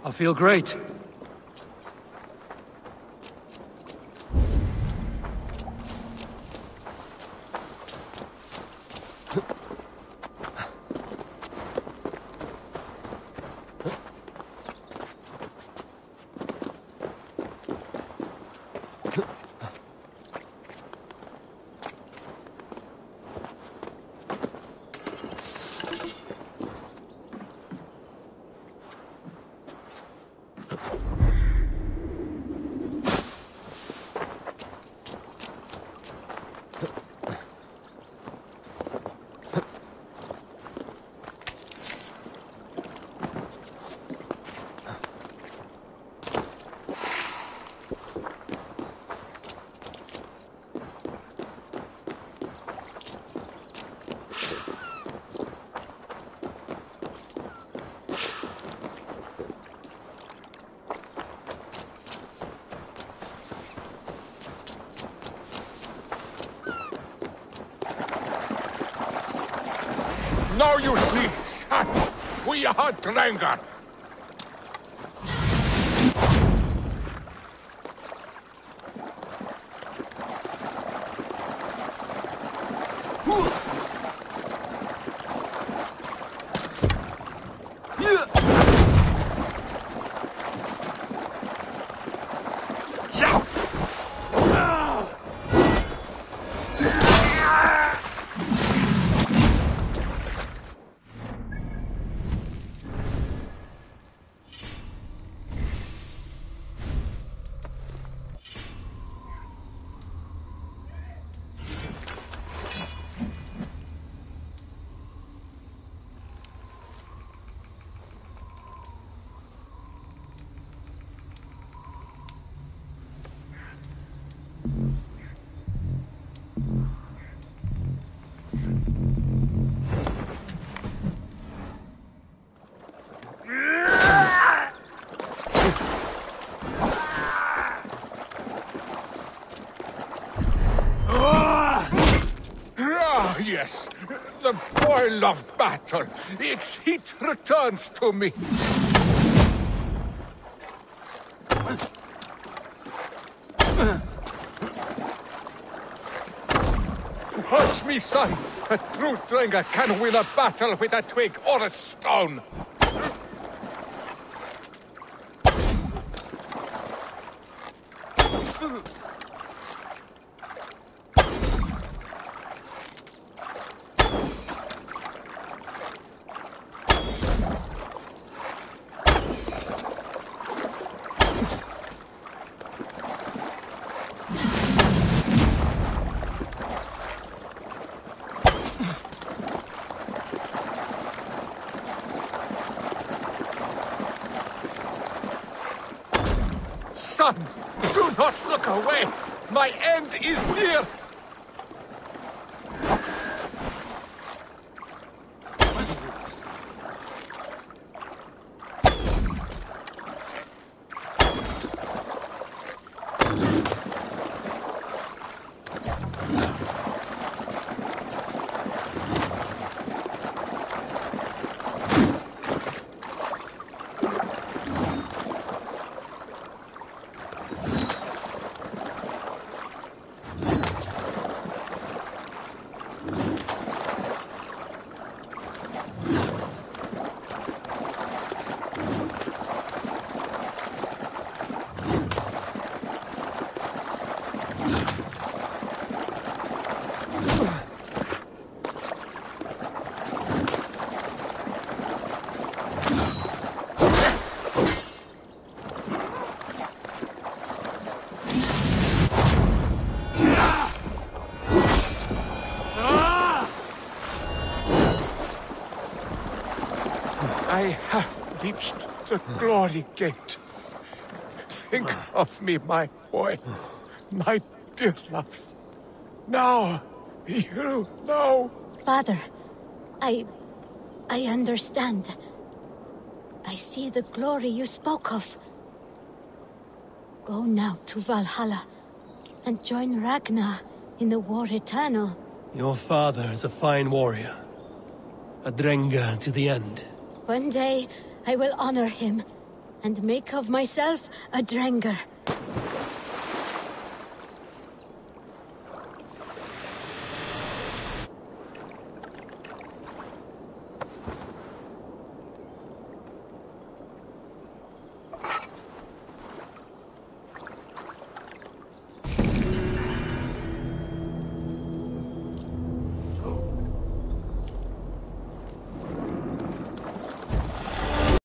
I feel great. Now you see, son, we are Drengar. Yes, the boil of battle. Its heat returns to me. Watch me, son. A true Drengar can win a battle with a twig or a stone. Son, do not look away! My end is near! I have reached the glory gate. Think of me, my boy. My dear love. Now, you know. Father, I understand. I see the glory you spoke of. Go now to Valhalla and join Ragnar in the War Eternal. Your father is a fine warrior. A Drengar to the end. One day, I will honor him and make of myself a Drenger.